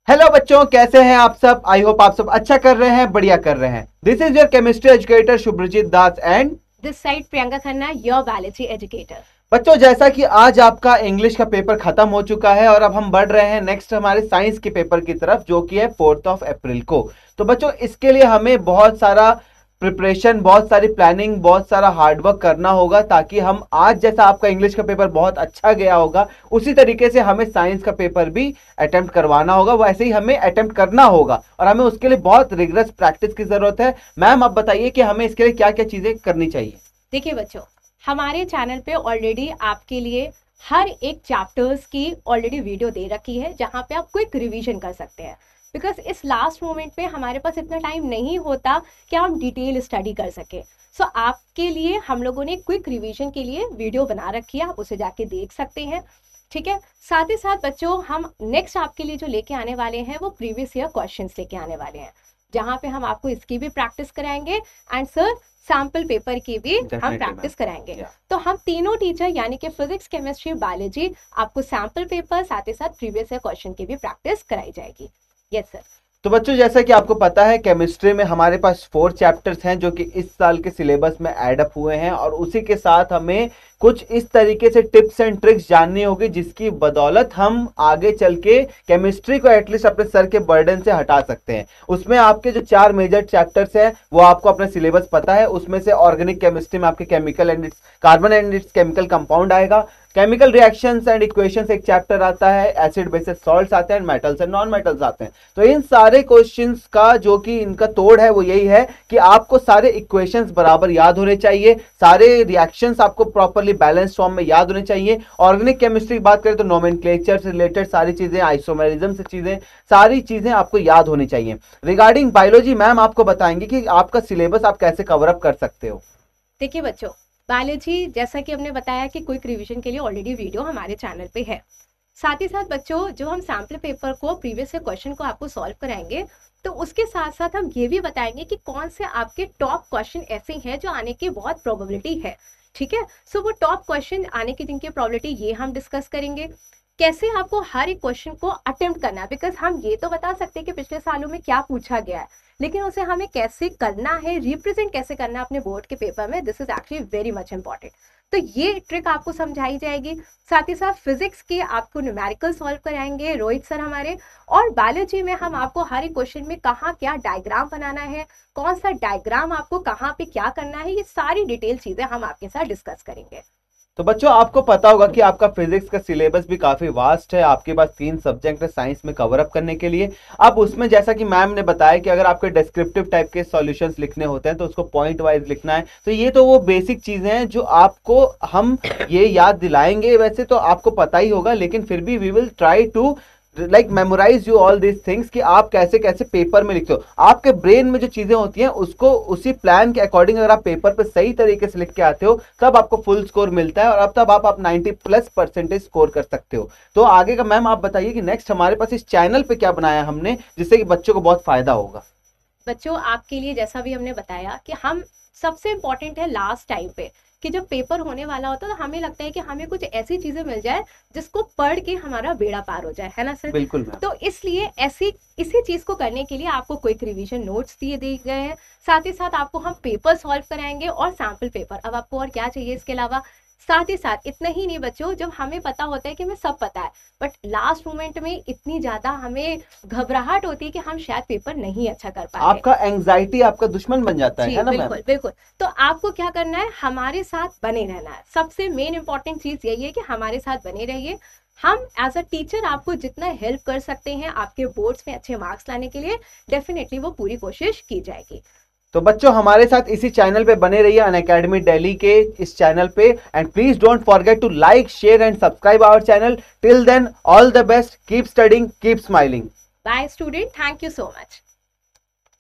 Hello बच्चों, कैसे हैं आप सब। आई होप आप सब अच्छा कर रहे हैं, बढ़िया कर रहे हैं। This is your chemistry educator Shubhrajit Das and this side Priyanka Khanna, your biology educator. बच्चों, जैसा कि आज आपका इंग्लिश का पेपर खत्म हो चुका है और अब हम बढ़ रहे हैं नेक्स्ट हमारे साइंस के पेपर की तरफ, जो कि है 4 अप्रैल को। तो बच्चों, इसके लिए हमें बहुत सारा प्रिपरेशन, बहुत सारी प्लानिंग, बहुत सारा हार्डवर्क करना होगा, ताकि हम आज जैसा आपका इंग्लिश का पेपर बहुत अच्छा गया होगा, उसी तरीके से हमें साइंस का पेपर भी अटेम्प्ट करवाना होगा। वैसे ही हमें अटेम्प्ट करना होगा और हमें उसके लिए बहुत रिगरस प्रैक्टिस की जरूरत है। मैम, आप बताइए कि हमें इसके लिए क्या क्या चीजें करनी चाहिए। देखिए बच्चों, हमारे चैनल पे ऑलरेडी आपके लिए हर एक चैप्टर्स की ऑलरेडी वीडियो दे रखी है, जहाँ पे आप क्विक रिवीजन कर सकते हैं। बिकॉज इस लास्ट मोमेंट पे हमारे पास इतना टाइम नहीं होता कि हम डिटेल स्टडी कर सके। सो आपके लिए हम लोगों ने क्विक रिवीजन के लिए वीडियो बना रखी है, आप उसे जाके देख सकते हैं। ठीक है, साथ ही साथ बच्चों, हम नेक्स्ट आपके लिए जो लेके आने वाले हैं वो प्रीवियस ईयर क्वेश्चंस लेके आने वाले हैं, जहाँ पे हम आपको इसकी भी प्रैक्टिस कराएंगे एंड सर सैम्पल पेपर की भी हम प्रैक्टिस कराएंगे। तो हम तीनों टीचर यानी कि फिजिक्स, केमिस्ट्री, बायोलॉजी, आपको सैम्पल पेपर साथ ही साथ प्रीवियस ईयर क्वेश्चन की भी प्रैक्टिस कराई जाएगी। Yes sir. तो बच्चों, जैसा कि आपको पता है, केमिस्ट्री में हमारे पास 4 चैप्टर्स हैं जो कि इस साल के सिलेबस में ऐड अप हुए हैं, और उसी के साथ हमें कुछ इस तरीके से टिप्स एंड ट्रिक्स जाननी होगी, जिसकी बदौलत हम आगे चल के केमिस्ट्री को एटलीस्ट अपने सर के बर्डन से हटा सकते हैं। उसमें आपके जो 4 मेजर चैप्टर्स हैं वो आपको अपना सिलेबस पता है। उसमें से ऑर्गेनिक केमिस्ट्री में आपके chemical and its carbon and its chemical compound आएगा। केमिकल रिएक्शंस एंड इक्वेशंस एक चैप्टर आता है। एसिड बेसिस सॉल्ट्स आते हैं, मेटल्स एंड नॉन मेटल्स आते हैं। तो इन सारे क्वेश्चंस का जो कि इनका तोड़ है वो यही है कि आपको सारे इक्वेशंस बराबर याद होने चाहिए, सारे रिएक्शंस आपको प्रॉपर्ली बैलेंस फॉर्म में याद होने चाहिए। ऑर्गेनिक केमिस्ट्री की बात करें तो नोमेनक्लेचर से रिलेटेड सारी चीजें, आइसोमेरिज्म से चीजें, सारी चीजें आपको याद होनी चाहिए। रिगार्डिंग बायोलॉजी, मैम आपको बताएंगे कि आपका सिलेबस आप कैसे कवर अप कर सकते हो। देखिए बच्चों, बायोलॉजी जैसा कि हमने बताया कि क्विक रिवीजन के लिए ऑलरेडी वीडियो हमारे चैनल पे है। साथ ही साथ बच्चों, जो हम सैम्पल पेपर को प्रीवियस से क्वेश्चन को आपको सॉल्व कराएंगे, तो उसके साथ साथ हम ये भी बताएंगे कि कौन से आपके टॉप क्वेश्चन ऐसे हैं जो आने की बहुत प्रोबेबिलिटी है। ठीक है, सो वो टॉप क्वेश्चन आने की जिनकी प्रोबेबिलिटी, ये हम डिस्कस करेंगे। कैसे आपको हर एक क्वेश्चन को अटेम्प्ट करना है, बिकॉज हम ये तो बता सकते हैं कि पिछले सालों में क्या पूछा गया है, लेकिन उसे हमें कैसे करना है, रिप्रेजेंट कैसे करना है अपने बोर्ड के पेपर में, this is actually very much important. तो ये ट्रिक आपको समझाई जाएगी। साथ ही साथ फिजिक्स के आपको न्यूमेरिकल सॉल्व कराएंगे रोहित सर हमारे, और बायोलॉजी में हम आपको हर एक क्वेश्चन में कहाँ क्या डायग्राम बनाना है, कौन सा डायग्राम आपको कहाँ पे क्या करना है, ये सारी डिटेल चीजें हम आपके साथ डिस्कस करेंगे। तो बच्चों, आपको पता होगा कि आपका फिजिक्स का सिलेबस भी काफी वास्ट है। आपके पास 3 सब्जेक्ट है साइंस में कवर अप करने के लिए। अब उसमें जैसा कि मैम ने बताया कि अगर आपके डिस्क्रिप्टिव टाइप के सॉल्यूशंस लिखने होते हैं तो उसको पॉइंट वाइज लिखना है। तो ये तो वो बेसिक चीजें हैं जो आपको हम ये याद दिलाएंगे। वैसे तो आपको पता ही होगा, लेकिन फिर भी we will try to like memorise you all this things कि आप कैसे कैसे पेपर में लिखते हो। आपके ब्रेन में जो चीजें होती हैं उसको उसी प्लान के अकॉर्डिंग अगर आप पेपर पे सही तरीके से लिख के आते हो, तब आपको फुल स्कोर मिलता है, और अब तब आप 90+% स्कोर कर सकते हो। तो आगे का मैम आप बताइए कि नेक्स्ट हमारे पास इस चैनल पे क्या बनाया हमने, जिससे कि बच्चों को बहुत फायदा होगा। बच्चों, आपके लिए जैसा भी हमने बताया कि हम सबसे इंपॉर्टेंट है लास्ट टाइम पे कि जब पेपर होने वाला होता है तो हमें लगता है कि हमें कुछ ऐसी चीजें मिल जाए जिसको पढ़ के हमारा बेड़ा पार हो जाए, है ना सर। बिल्कुल मैम। तो इसलिए इसी चीज को करने के लिए आपको क्विक रिवीजन नोट्स दिए गए हैं। साथ ही साथ आपको हम पेपर सॉल्व कराएंगे और सैम्पल पेपर। अब आपको और क्या चाहिए इसके अलावा। साथ ही साथ इतना ही नहीं बच्चों, जब हमें पता होता है कि हमें सब पता है, बट लास्ट मोमेंट में इतनी ज्यादा हमें घबराहट होती है कि हम शायद पेपर नहीं अच्छा कर पाए। आपका एंजाइटी आपका दुश्मन बन जाता है ना। बिल्कुल बिल्कुल। तो आपको क्या करना है, हमारे साथ बने रहना है। सबसे मेन इंपॉर्टेंट चीज यही है कि हमारे साथ बने रहिए। हम एज अ टीचर आपको जितना हेल्प कर सकते हैं आपके बोर्ड्स में अच्छे मार्क्स लाने के लिए, डेफिनेटली वो पूरी कोशिश की जाएगी। तो बच्चों, हमारे साथ इसी चैनल पे बने रहिए, अनअकैडमी दिल्ली के इस चैनल पे, and please don't forget to like, share and subscribe our channel. Till then, all the best, keep studying, keep smiling. Bye student, thank you so much.